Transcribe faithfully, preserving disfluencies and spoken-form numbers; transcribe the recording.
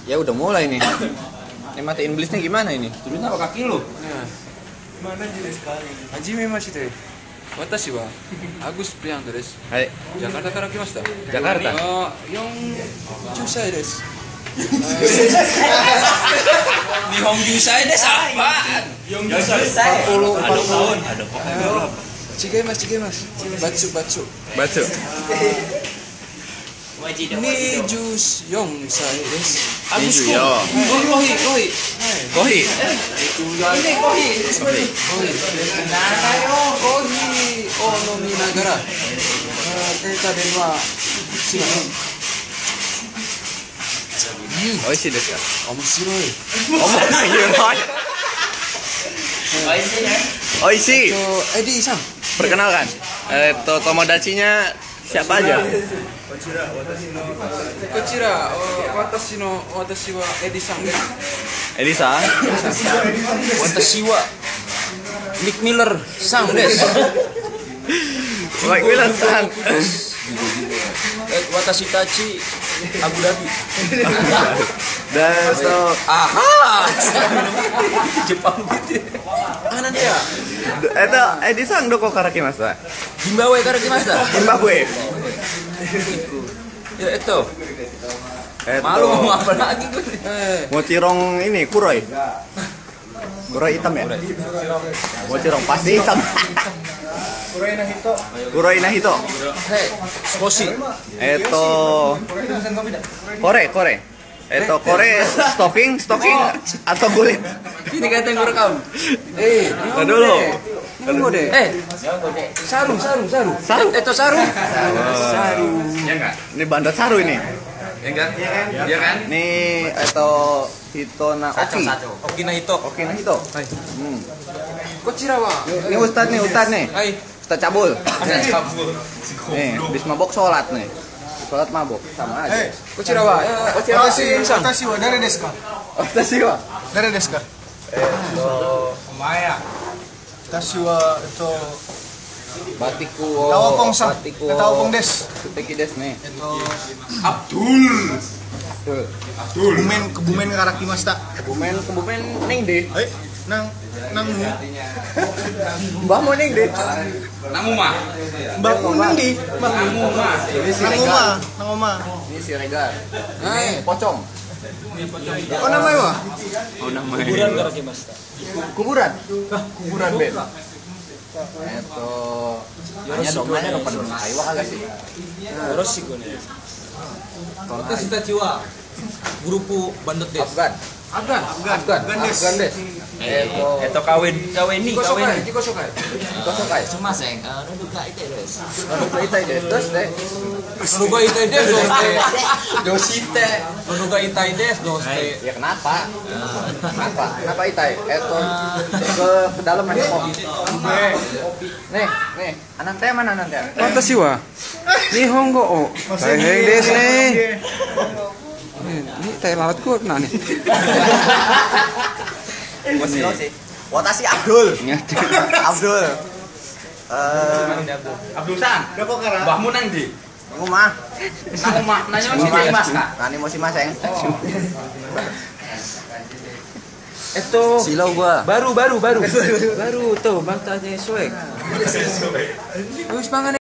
Ya udah mulai nih. Ini mati iblisnya gimana ini? Turun apa kaki lu? Nah, Mana jelas sekali. hajime mashite. Watashi wa Agus Priyanto desu. Hai, Jakarta kara kimashita. Jakarta. Ah, yon jusai desu. Nihon Jusai desu apaan? Nihon Jusai. empat puluh, empat puluh. Ada kok. Cigaimasu, cigaimasu. Batsu, batsu. Baca. Ni jus yon sai desu. Agus yo. Kohi, kohi, kohi. Kohi. Ini kohi. Kohi. Kohi o nomi nagara. Deta denwa shimasen. Oishi desu ka? Omoshiroi. Omoshiroi. Oishi. To Edi-san. Perkenalkan. Eh, to tomodachinya siapa aja? Kochira, watashi no watashi wa Edi-san desu. Elisa. Watashi wa Nick Miller san desu. Mike Wilson. Watashi tachi Abu Dhabi. Dan so, Aha. Jepang gitu. Ah nanti ya. eto Edison doko karakimashita. Zimbabwe kara kimashita. Zimbabwe. Ya itu. Eto. Malu mau apa lagi gue. Mochirong ini kuroi. Kuroi hitam ya? Mochirong pasti hitam. Kuroi Nahito. Hei, skoshi. Eto kore kore. Eto kore stocking stocking atau kulit. Ini kata yang gue rekam. Eh, Tunggu dulu. tunggu deh. Eh, saru, saru, saru. Saru. Eh, itu saru. Saru. Ya enggak? Ini bandar saru ini. Ya enggak? Iya kan? Ini eto Hitona Oki. Okina Hito. Oki Nahito. Hmm. Kochira wa. Ini ustad nih, ustad nih. Hai. Ustad cabul. Cabul. Nih, habis mabok sholat nih. Sholat mabok sama aja. Kochira wa. Kochira wa Shin-san. 私は誰ですか Ustad wa. 誰ですか Eto お前や私はえっと Batiku タワポンさん Batiku タワポンです Suteki desu nih. えっと Abdul. Tuh. Kebumen kebumen karakimashita Kebumen kebumen ning deh. eh nang nang mu Mbah mau ning deh. Namu mah. mbak mu nang di mbak mu Namu mah. Ini si nang Regar. oma nang oma Ini si Regar. Ini pocong. oh namanya wa Oh namanya. Kuburan. Kuburan Ben. Eto. Nanya dong, nanya dong pada Taiwa kagak sih? Yoroshiku ne. Watashi tachi wa grupu bandot desu. Afgan. Afgan. Afgan. Afgan des. Eto. Eto kawin, kawin nih, kawin. Jiko shokai. Kosokai. Sumasen, ah, nuduka ite desu. Nunuga itai des. Terus deh. Nunuga itai desu doste. Yoshite. Nunuga itai desu doste. Ya kenapa? Kenapa? Kenapa itai? Eto ke ke dalam ada mobil. Nih, nih. Anak teh mana anak teh? Watashi wa Nihongo o daiheng desu ne. Ini tai lalat ku nah nih. Moshi Moshi. Watashi Abdul. Abdul. Eh, Abdul San. Mbahmu nang di. rumah. Namu mah. Nanya masih di Mas Kak. Nani Moshi Maseng. Eto Silau gua. baru baru baru baru tuh bantahnya soek. Habis mangan